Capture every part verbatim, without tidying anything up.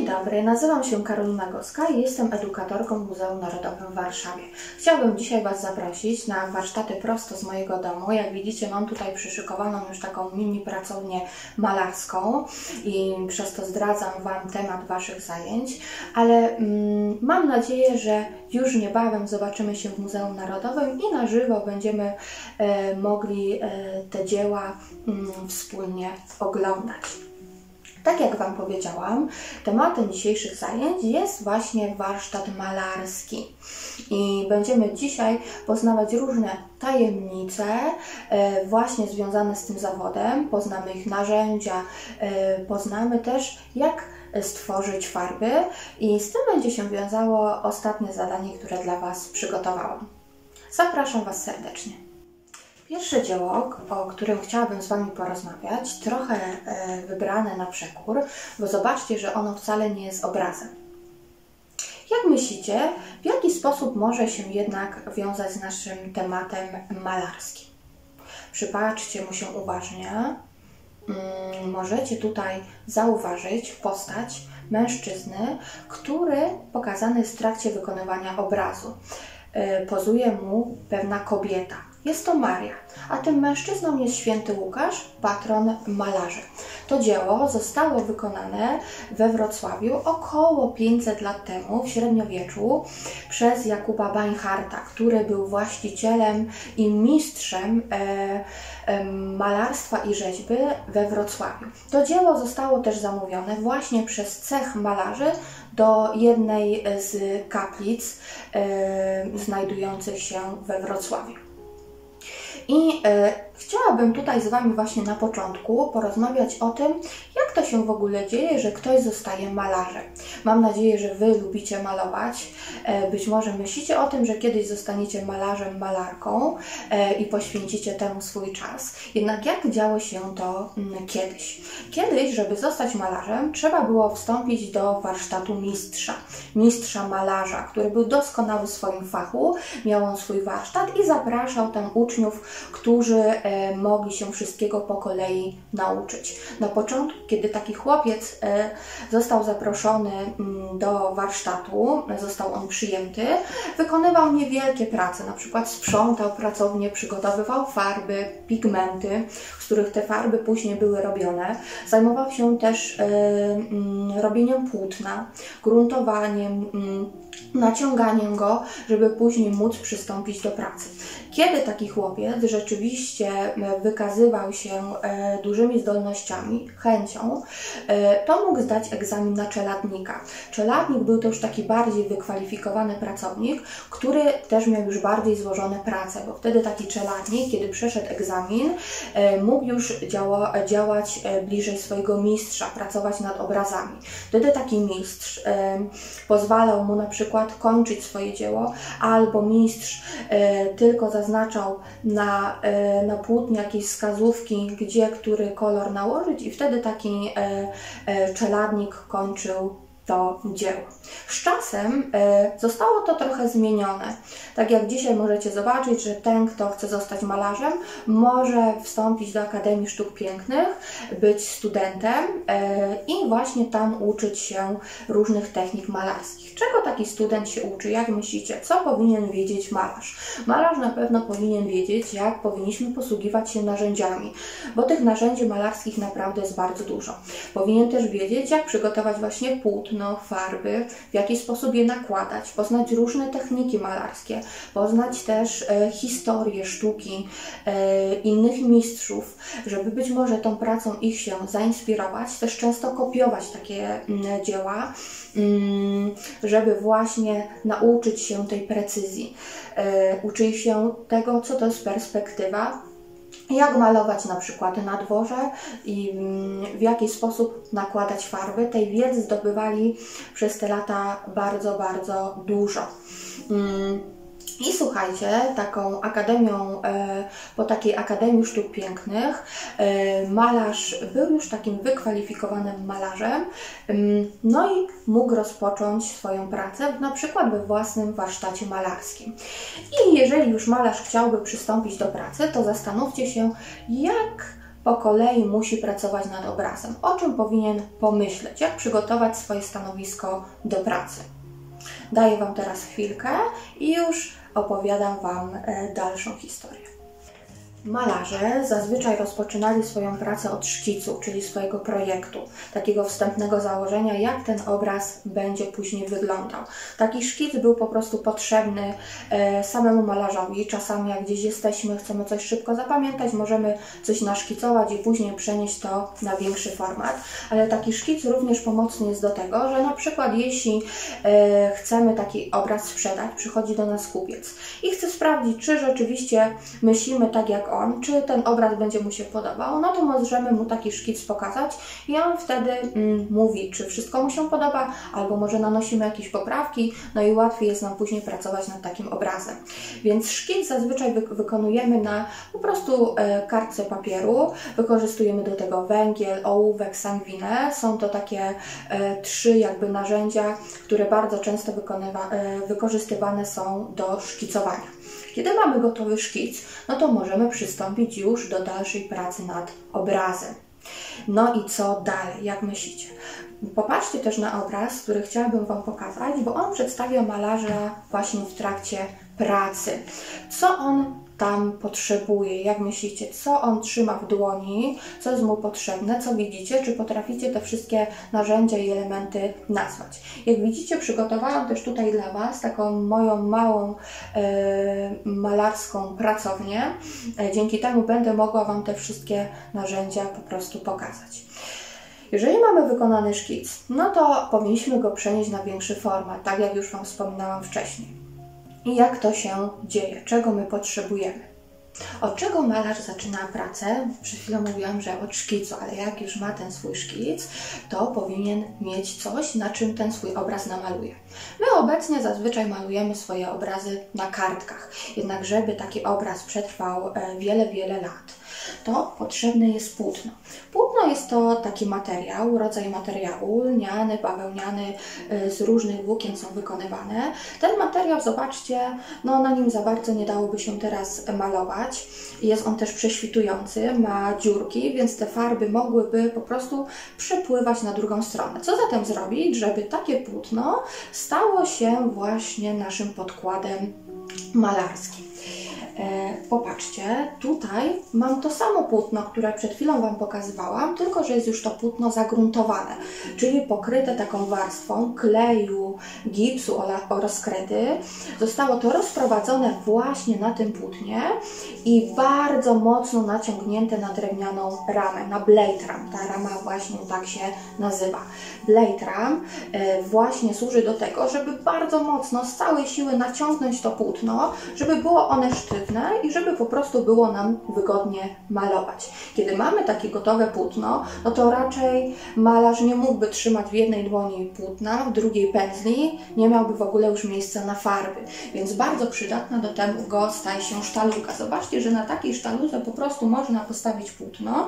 Dzień dobry, nazywam się Karolina Goska i jestem edukatorką w Muzeum Narodowym w Warszawie. Chciałabym dzisiaj Was zaprosić na warsztaty prosto z mojego domu. Jak widzicie, mam tutaj przyszykowaną już taką mini pracownię malarską i przez to zdradzam Wam temat Waszych zajęć, ale mm, mam nadzieję, że już niebawem zobaczymy się w Muzeum Narodowym i na żywo będziemy e, mogli e, te dzieła mm, wspólnie oglądać. Tak jak Wam powiedziałam, tematem dzisiejszych zajęć jest właśnie warsztat malarski i będziemy dzisiaj poznawać różne tajemnice e, właśnie związane z tym zawodem, poznamy ich narzędzia, e, poznamy też jak stworzyć farby i z tym będzie się wiązało ostatnie zadanie, które dla Was przygotowałam. Zapraszam Was serdecznie. Pierwsze dzieło, o którym chciałabym z Wami porozmawiać, trochę wybrane na przekór, bo zobaczcie, że ono wcale nie jest obrazem. Jak myślicie, w jaki sposób może się jednak wiązać z naszym tematem malarskim? Przypatrzcie mu się uważnie. Możecie tutaj zauważyć postać mężczyzny, który pokazany jest w trakcie wykonywania obrazu. Pozuje mu pewna kobieta. Jest to Maria, a tym mężczyzną jest święty Łukasz, patron malarzy. To dzieło zostało wykonane we Wrocławiu około pięćset lat temu, w średniowieczu, przez Jakuba Beinhardta, który był właścicielem i mistrzem e, e, malarstwa i rzeźby we Wrocławiu. To dzieło zostało też zamówione właśnie przez cech malarzy do jednej z kaplic e, znajdujących się we Wrocławiu. I e, chciałabym tutaj z Wami właśnie na początku porozmawiać o tym, jak to się w ogóle dzieje, że ktoś zostaje malarzem. Mam nadzieję, że Wy lubicie malować. E, być może myślicie o tym, że kiedyś zostaniecie malarzem, malarką e, i poświęcicie temu swój czas. Jednak jak działo się to mm, kiedyś? Kiedyś, żeby zostać malarzem, trzeba było wstąpić do warsztatu mistrza. Mistrza malarza, który był doskonały w swoim fachu, miał on swój warsztat i zapraszał tam uczniów, którzy e, mogli się wszystkiego po kolei nauczyć. Na początku, kiedy taki chłopiec e, został zaproszony m, do warsztatu, został on przyjęty, wykonywał niewielkie prace, na przykład sprzątał pracownię, przygotowywał farby, pigmenty, z których te farby później były robione. Zajmował się też e, m, robieniem płótna, gruntowaniem, m, naciąganiem go, żeby później móc przystąpić do pracy. Kiedy taki chłopiec rzeczywiście wykazywał się e, dużymi zdolnościami, chęcią, e, to mógł zdać egzamin na czeladnika. Czeladnik był to już taki bardziej wykwalifikowany pracownik, który też miał już bardziej złożone prace, bo wtedy taki czeladnik, kiedy przeszedł egzamin, e, mógł już działa, działać e, bliżej swojego mistrza, pracować nad obrazami. Wtedy taki mistrz e, pozwalał mu na przykład kończyć swoje dzieło, albo mistrz e, tylko zaznaczał na, e, na płótnie jakieś wskazówki, gdzie który kolor nałożyć i wtedy taki e, e, czeladnik kończył to dzieło. Z czasem e, zostało to trochę zmienione. Tak jak dzisiaj możecie zobaczyć, że ten, kto chce zostać malarzem, może wstąpić do Akademii Sztuk Pięknych, być studentem e, i właśnie tam uczyć się różnych technik malarskich. Czego taki student się uczy? Jak myślicie? Co powinien wiedzieć malarz? Malarz na pewno powinien wiedzieć, jak powinniśmy posługiwać się narzędziami, bo tych narzędzi malarskich naprawdę jest bardzo dużo. Powinien też wiedzieć, jak przygotować właśnie płótno, farby, w jaki sposób je nakładać, poznać różne techniki malarskie, poznać też e, historię sztuki e, innych mistrzów, żeby być może tą pracą ich się zainspirować, też często kopiować takie m, dzieła, m, żeby właśnie nauczyć się tej precyzji. E, uczyć się tego, co to jest perspektywa, jak malować na przykład na dworze i w jaki sposób nakładać farby. Tej wiedzy zdobywali przez te lata bardzo, bardzo dużo. I słuchajcie, taką akademią, po takiej Akademii Sztuk Pięknych malarz był już takim wykwalifikowanym malarzem, no i mógł rozpocząć swoją pracę na przykład we własnym warsztacie malarskim. I jeżeli już malarz chciałby przystąpić do pracy, to zastanówcie się, jak po kolei musi pracować nad obrazem. O czym powinien pomyśleć, jak przygotować swoje stanowisko do pracy. Daję Wam teraz chwilkę i już opowiadam Wam dalszą historię. Malarze zazwyczaj rozpoczynali swoją pracę od szkicu, czyli swojego projektu, takiego wstępnego założenia, jak ten obraz będzie później wyglądał. Taki szkic był po prostu potrzebny e, samemu malarzowi. Czasami jak gdzieś jesteśmy, chcemy coś szybko zapamiętać, możemy coś naszkicować i później przenieść to na większy format. Ale taki szkic również pomocny jest do tego, że na przykład jeśli e, chcemy taki obraz sprzedać, przychodzi do nas kupiec i chce sprawdzić, czy rzeczywiście myślimy tak jak on, czy ten obraz będzie mu się podobał, no to możemy mu taki szkic pokazać i on wtedy mm, mówi, czy wszystko mu się podoba, albo może nanosimy jakieś poprawki, no i łatwiej jest nam później pracować nad takim obrazem. Więc szkic zazwyczaj wy wykonujemy na po prostu e, kartce papieru, wykorzystujemy do tego węgiel, ołówek, sangwinę. Są to takie e, trzy jakby narzędzia, które bardzo często e, wykorzystywane są do szkicowania. Kiedy mamy gotowy szkic, no to możemy przystąpić już do dalszej pracy nad obrazem. No i co dalej? Jak myślicie? Popatrzcie też na obraz, który chciałabym Wam pokazać, bo on przedstawia malarza właśnie w trakcie pracy. Co on tam potrzebuje? Jak myślicie, co on trzyma w dłoni? Co jest mu potrzebne? Co widzicie? Czy potraficie te wszystkie narzędzia i elementy nazwać? Jak widzicie, przygotowałam też tutaj dla Was taką moją małą e, malarską pracownię. E, dzięki temu będę mogła Wam te wszystkie narzędzia po prostu pokazać. Jeżeli mamy wykonany szkic, no to powinniśmy go przenieść na większy format, tak jak już Wam wspominałam wcześniej. I jak to się dzieje? Czego my potrzebujemy? Od czego malarz zaczyna pracę? Przed chwilą mówiłam, że od szkicu, ale jak już ma ten swój szkic, to powinien mieć coś, na czym ten swój obraz namaluje. My obecnie zazwyczaj malujemy swoje obrazy na kartkach, jednak żeby taki obraz przetrwał wiele, wiele lat, to potrzebne jest płótno. Płótno jest to taki materiał, rodzaj materiału, lniany, bawełniany, z różnych włókien są wykonywane. Ten materiał, zobaczcie, no na nim za bardzo nie dałoby się teraz malować. Jest on też prześwitujący, ma dziurki, więc te farby mogłyby po prostu przepływać na drugą stronę. Co zatem zrobić, żeby takie płótno stało się właśnie naszym podkładem malarskim? E, popatrzcie, tutaj mam to samo płótno, które przed chwilą Wam pokazywałam, tylko że jest już to płótno zagruntowane, czyli pokryte taką warstwą kleju, gipsu oraz kredy. Zostało to rozprowadzone właśnie na tym płótnie i bardzo mocno naciągnięte na drewnianą ramę, na blade ram. Ta rama właśnie tak się nazywa. Blade ram e, właśnie służy do tego, żeby bardzo mocno z całej siły naciągnąć to płótno, żeby było one sztywne i żeby po prostu było nam wygodnie malować. Kiedy mamy takie gotowe płótno, no to raczej malarz nie mógłby trzymać w jednej dłoni płótna, w drugiej pędzli, nie miałby w ogóle już miejsca na farby, więc bardzo przydatna do tego staje się sztaluga. Zobaczcie, że na takiej sztaludze po prostu można postawić płótno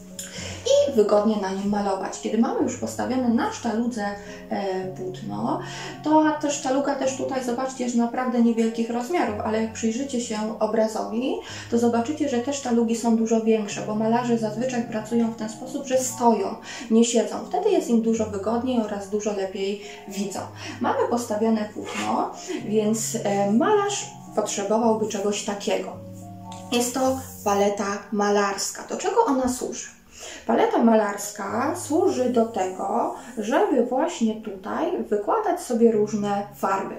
i wygodnie na nim malować. Kiedy mamy już postawione na sztaludze e, płótno, to ta sztaluga też tutaj, zobaczcie, jest naprawdę niewielkich rozmiarów, ale jak przyjrzycie się obrazowi, to zobaczycie, że te sztalugi są dużo większe, bo malarze zazwyczaj pracują w ten sposób, że stoją, nie siedzą. Wtedy jest im dużo wygodniej oraz dużo lepiej widzą. Mamy postawione płótno, więc e, malarz potrzebowałby czegoś takiego. Jest to paleta malarska. Do czego ona służy? Paleta malarska służy do tego, żeby właśnie tutaj wykładać sobie różne farby,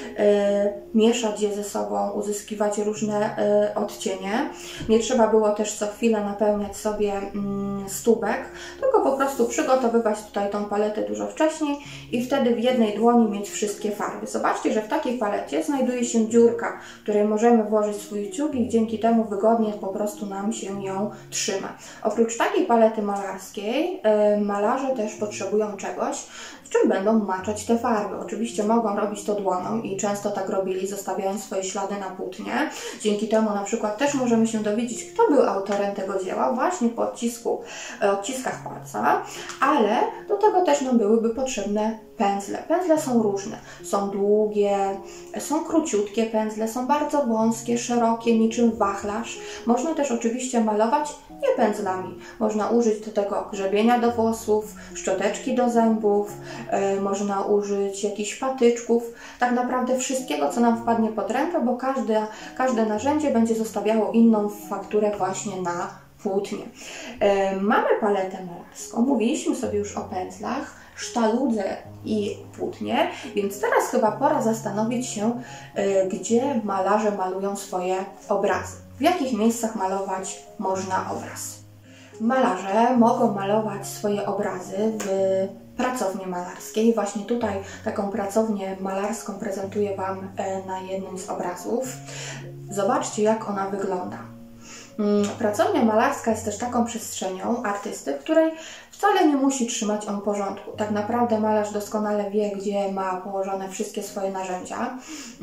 e, mieszać je ze sobą, uzyskiwać różne e, odcienie. Nie trzeba było też co chwilę napełniać sobie mm, stópek, tylko po prostu przygotowywać tutaj tą paletę dużo wcześniej i wtedy w jednej dłoni mieć wszystkie farby. Zobaczcie, że w takiej palecie znajduje się dziurka, w której możemy włożyć swój ciuch i dzięki temu wygodnie po prostu nam się ją trzyma. Oprócz takiej palety malarskiej, malarze też potrzebują czegoś, w czym będą maczać te farby. Oczywiście mogą robić to dłonią i często tak robili, zostawiając swoje ślady na płótnie. Dzięki temu na przykład też możemy się dowiedzieć, kto był autorem tego dzieła właśnie po odcisku, odciskach palca, ale do tego też nam byłyby potrzebne pędzle. Pędzle są różne. Są długie, są króciutkie pędzle, są bardzo wąskie, szerokie, niczym wachlarz. Można też oczywiście malować nie pędzlami. Można użyć do tego grzebienia do włosów, szczoteczki do zębów, yy, można użyć jakichś patyczków, tak naprawdę wszystkiego, co nam wpadnie pod rękę, bo każde, każde narzędzie będzie zostawiało inną fakturę właśnie na płótnie. Yy, mamy paletę malarską, mówiliśmy sobie już o pędzlach, sztaludze i płótnie, więc teraz chyba pora zastanowić się, yy, gdzie malarze malują swoje obrazy. W jakich miejscach malować można obraz? Malarze mogą malować swoje obrazy w pracowni malarskiej. Właśnie tutaj taką pracownię malarską prezentuję Wam na jednym z obrazów. Zobaczcie, jak ona wygląda. Pracownia malarska jest też taką przestrzenią artysty, w której wcale nie musi trzymać on porządku. Tak naprawdę malarz doskonale wie, gdzie ma położone wszystkie swoje narzędzia.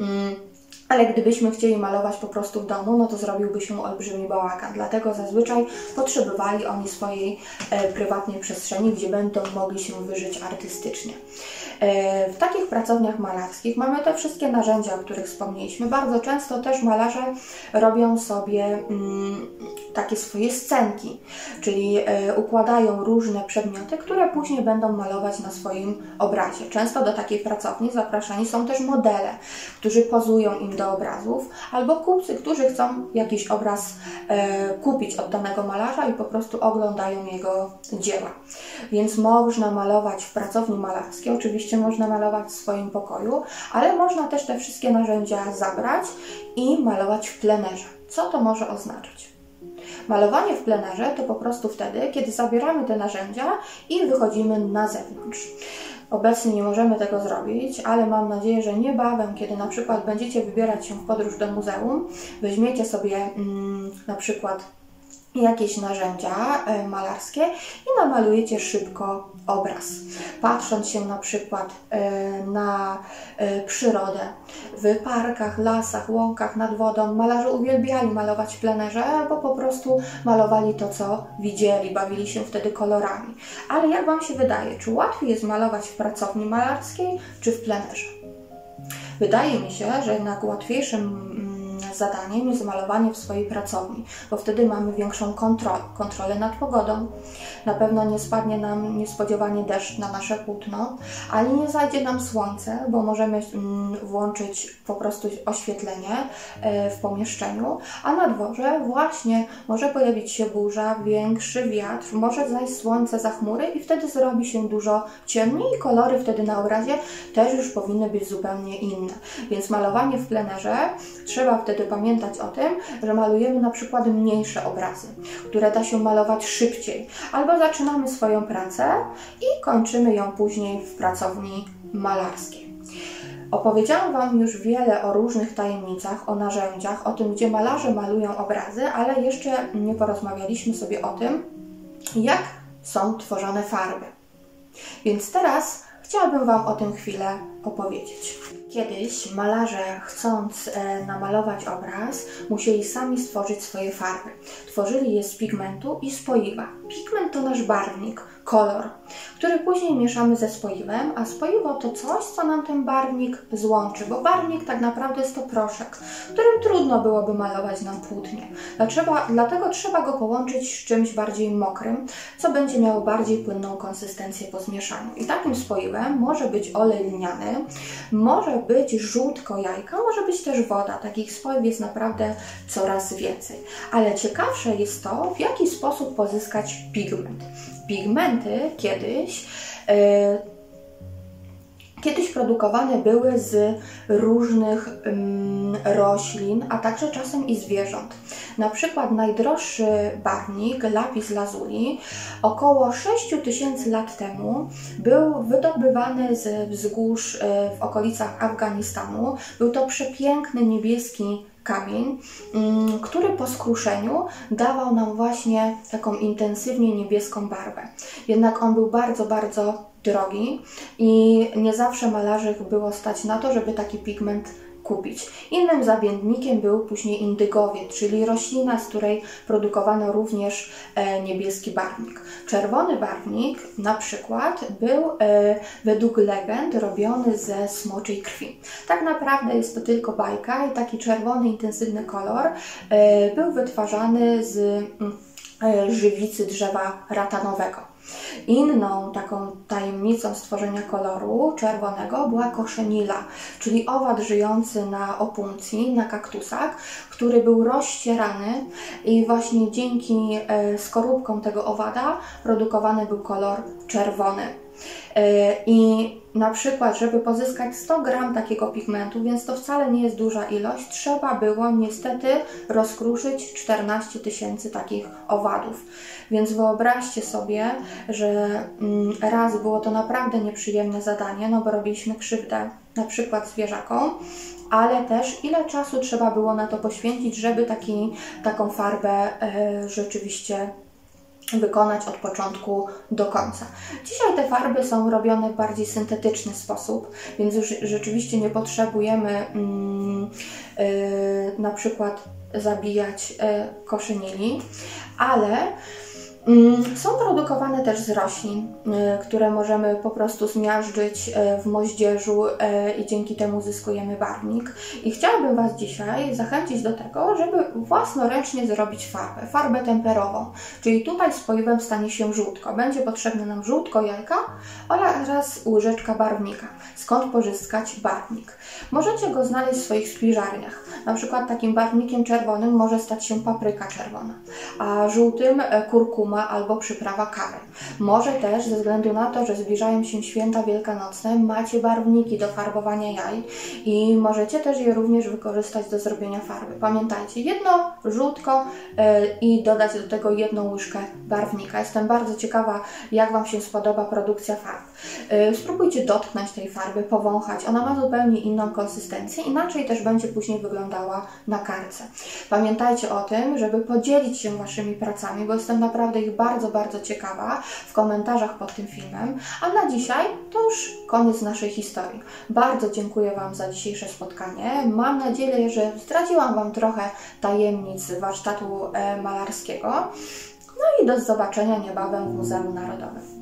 Ale gdybyśmy chcieli malować po prostu w domu, no to zrobiłby się olbrzymi bałagan. Dlatego zazwyczaj potrzebowali oni swojej e, prywatnej przestrzeni, gdzie będą mogli się wyżyć artystycznie. E, w takich pracowniach malarskich mamy te wszystkie narzędzia, o których wspomnieliśmy. Bardzo często też malarze robią sobie mm, takie swoje scenki, czyli e, układają różne przedmioty, które później będą malować na swoim obrazie. Często do takiej pracowni zapraszani są też modele, którzy pozują im do obrazów, albo kupcy, którzy chcą jakiś obraz e, kupić od danego malarza i po prostu oglądają jego dzieła. Więc można malować w pracowni malarskiej, oczywiście można malować w swoim pokoju, ale można też te wszystkie narzędzia zabrać i malować w plenerze. Co to może oznaczać? Malowanie w plenerze to po prostu wtedy, kiedy zabieramy te narzędzia i wychodzimy na zewnątrz. Obecnie nie możemy tego zrobić, ale mam nadzieję, że niebawem, kiedy na przykład będziecie wybierać się w podróż do muzeum, weźmiecie sobie mm, na przykład jakieś narzędzia e, malarskie i namalujecie szybko obraz. Patrząc się na przykład e, na e, przyrodę, w parkach, lasach, łąkach, nad wodą, malarze uwielbiali malować w plenerze, bo po prostu malowali to, co widzieli, bawili się wtedy kolorami. Ale jak Wam się wydaje, czy łatwiej jest malować w pracowni malarskiej, czy w plenerze? Wydaje mi się, że jednak łatwiejszym zadaniem jest malowanie w swojej pracowni, bo wtedy mamy większą kontrolę, kontrolę nad pogodą. Na pewno nie spadnie nam niespodziewanie deszcz na nasze płótno, ani nie zajdzie nam słońce, bo możemy włączyć po prostu oświetlenie w pomieszczeniu, a na dworze właśnie może pojawić się burza, większy wiatr, może zajść słońce za chmury i wtedy zrobi się dużo ciemniej i kolory wtedy na obrazie też już powinny być zupełnie inne. Więc malowanie w plenerze trzeba wtedy pamiętać o tym, że malujemy na przykład mniejsze obrazy, które da się malować szybciej, albo zaczynamy swoją pracę i kończymy ją później w pracowni malarskiej. Opowiedziałam Wam już wiele o różnych tajemnicach, o narzędziach, o tym, gdzie malarze malują obrazy, ale jeszcze nie porozmawialiśmy sobie o tym, jak są tworzone farby. Więc teraz chciałabym Wam o tym chwilę opowiedzieć. Kiedyś malarze, chcąc e, namalować obraz, musieli sami stworzyć swoje farby. Tworzyli je z pigmentu i spoiwa. Pigment to nasz barwnik, kolor, który później mieszamy ze spoiwem, a spoiwo to coś, co nam ten barwnik złączy, bo barwnik tak naprawdę jest to proszek, którym trudno byłoby malować na płótnie. Dlaczego, dlatego trzeba go połączyć z czymś bardziej mokrym, co będzie miało bardziej płynną konsystencję po zmieszaniu. I takim spoiwem może być olej lniany, może być żółtko jajka, może być też woda. Takich spoiw jest naprawdę coraz więcej. Ale ciekawsze jest to, w jaki sposób pozyskać pigment. Pigmenty kiedyś, yy, kiedyś produkowane były z różnych yy, roślin, a także czasem i zwierząt. Na przykład najdroższy barwnik, lapis lazuli, około sześć tysięcy lat temu był wydobywany z wzgórz w okolicach Afganistanu. Był to przepiękny niebieski kamień, który po skruszeniu dawał nam właśnie taką intensywnie niebieską barwę. Jednak on był bardzo, bardzo drogi i nie zawsze malarzy było stać na to, żeby taki pigment kupić. Innym zamiennikiem był później indygowiec, czyli roślina, z której produkowano również e, niebieski barwnik. Czerwony barwnik na przykład był e, według legend robiony ze smoczej krwi. Tak naprawdę jest to tylko bajka i taki czerwony, intensywny kolor e, był wytwarzany z e, żywicy drzewa ratanowego. Inną taką tajemnicą stworzenia koloru czerwonego była koszenila, czyli owad żyjący na opuncji, na kaktusach, który był rozścierany i właśnie dzięki skorupkom tego owada produkowany był kolor czerwony. I na przykład, żeby pozyskać sto gram takiego pigmentu, więc to wcale nie jest duża ilość, trzeba było niestety rozkruszyć czternaście tysięcy takich owadów. Więc wyobraźcie sobie, że raz było to naprawdę nieprzyjemne zadanie, no bo robiliśmy krzywdę na przykład zwierzakom, ale też ile czasu trzeba było na to poświęcić, żeby taki, taką farbę e, rzeczywiście wykonać od początku do końca. Dzisiaj te farby są robione w bardziej syntetyczny sposób, więc już rzeczywiście nie potrzebujemy mm, yy, na przykład zabijać yy, koszynili, ale są produkowane też z roślin, które możemy po prostu zmiażdżyć w moździerzu i dzięki temu uzyskujemy barwnik. I chciałabym Was dzisiaj zachęcić do tego, żeby własnoręcznie zrobić farbę, farbę temperową. Czyli tutaj spoiwem stanie się żółtko. Będzie potrzebne nam żółtko jajka oraz łyżeczka barwnika. Skąd pozyskać barwnik? Możecie go znaleźć w swoich spiżarniach. Na przykład takim barwnikiem czerwonym może stać się papryka czerwona, a żółtym kurkuma albo przyprawa curry. Może też ze względu na to, że zbliżają się święta wielkanocne, macie barwniki do farbowania jaj i możecie też je również wykorzystać do zrobienia farby. Pamiętajcie, jedno żółtko yy, i dodać do tego jedną łyżkę barwnika. Jestem bardzo ciekawa, jak Wam się spodoba produkcja farb. Yy, spróbujcie dotknąć tej farby, powąchać. Ona ma zupełnie inną konsystencję, inaczej też będzie później wyglądała na kartce. Pamiętajcie o tym, żeby podzielić się Waszymi pracami, bo jestem naprawdę ich bardzo, bardzo ciekawa w komentarzach pod tym filmem. A na dzisiaj to już koniec naszej historii. Bardzo dziękuję Wam za dzisiejsze spotkanie. Mam nadzieję, że zdradziłam Wam trochę tajemnic warsztatu malarskiego. No i do zobaczenia niebawem w Muzeum Narodowym.